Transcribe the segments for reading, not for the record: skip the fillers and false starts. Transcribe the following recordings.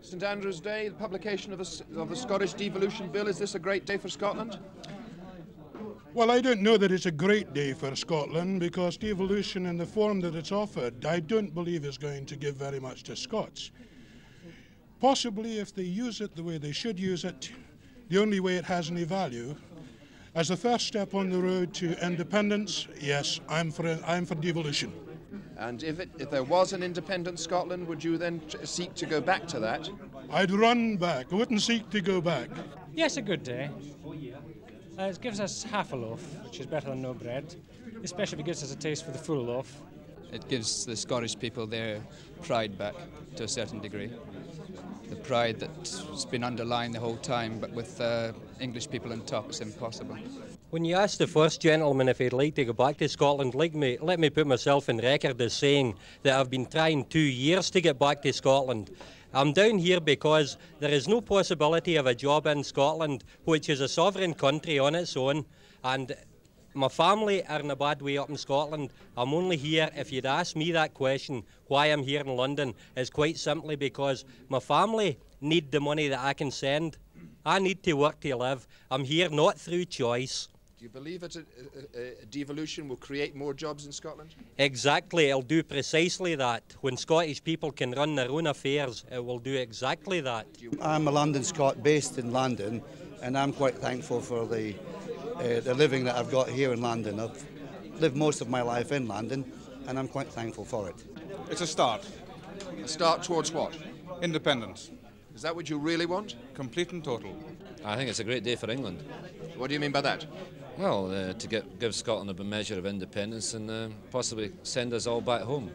St Andrew's Day, the publication of the Scottish Devolution Bill, is this a great day for Scotland? Well, I don't know that it's a great day for Scotland, because devolution in the form that it's offered, I don't believe is going to give very much to Scots. Possibly if they use it the way they should use it, the only way it has any value, as the first step on the road to independence, yes, I'm for devolution. And if there was an independent Scotland, would you then seek to go back to that? I'd run back. I wouldn't seek to go back. Yes, a good day. It gives us half a loaf, which is better than no bread, especially if it gives us a taste for the full loaf. It gives the Scottish people their pride back to a certain degree. The pride that's been underlying the whole time, but with English people on top, it's impossible. When you asked the first gentleman if he'd like to go back to Scotland, let me put myself in record as saying that I've been trying 2 years to get back to Scotland. I'm down here because there is no possibility of a job in Scotland, which is a sovereign country on its own, and my family are in a bad way up in Scotland. I'm only here, if you'd asked me that question, why I'm here in London, is quite simply because my family need the money that I can send. I need to work to live. I'm here not through choice. Do you believe that a devolution will create more jobs in Scotland? Exactly, it'll do precisely that. When Scottish people can run their own affairs, it will do exactly that. I'm a London Scot based in London, and I'm quite thankful for the living that I've got here in London. I've lived most of my life in London, and I'm quite thankful for it. It's a start. A start towards what? Independence. Is that what you really want? Complete and total. I think it's a great day for England. What do you mean by that? Well, to give Scotland a measure of independence and possibly send us all back home.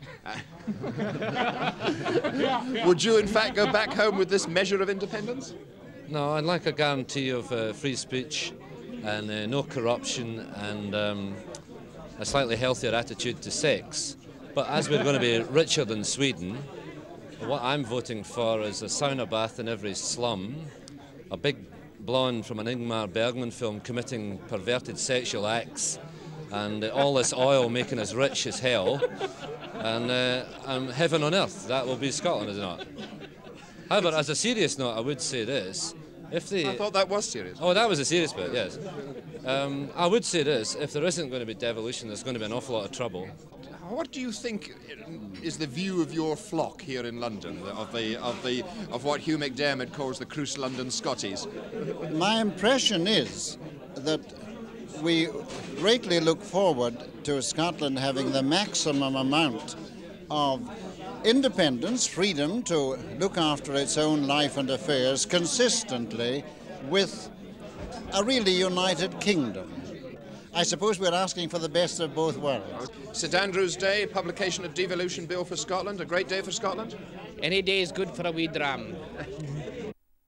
Would you in fact go back home with this measure of independence? No, I'd like a guarantee of free speech and no corruption and a slightly healthier attitude to sex. But as we're going to be richer than Sweden, what I'm voting for is a sauna bath in every slum, a big blonde from an Ingmar Bergman film committing perverted sexual acts, and all this oil making us rich as hell, and heaven on earth. That will be Scotland, is it not? However, as a serious note, I would say this. I thought that was serious. Oh, that was a serious bit, yes. I would say this, if there isn't going to be devolution, there's going to be an awful lot of trouble. What do you think is the view of your flock here in London, of what Hugh McDermott calls the Cruise London Scotties? My impression is that we greatly look forward to Scotland having the maximum amount of independence, freedom to look after its own life and affairs consistently with a really united kingdom. I suppose we're asking for the best of both worlds. St Andrew's Day, publication of Devolution Bill for Scotland, a great day for Scotland? Any day is good for a wee dram.